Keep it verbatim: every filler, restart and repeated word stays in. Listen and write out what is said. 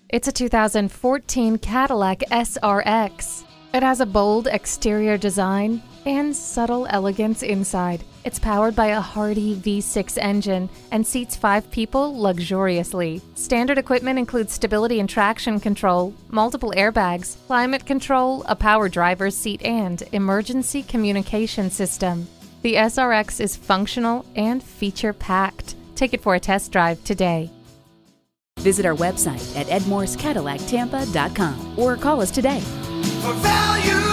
It's a two thousand fourteen Cadillac S R X. It has a bold exterior design and subtle elegance inside. It's powered by a hardy V six engine and seats five people luxuriously. Standard equipment includes stability and traction control, multiple airbags, climate control, a power driver's seat, and emergency communication system. The S R X is functional and feature-packed. Take it for a test drive today. Visit our website at ed morse cadillac tampa dot com or call us today. For value.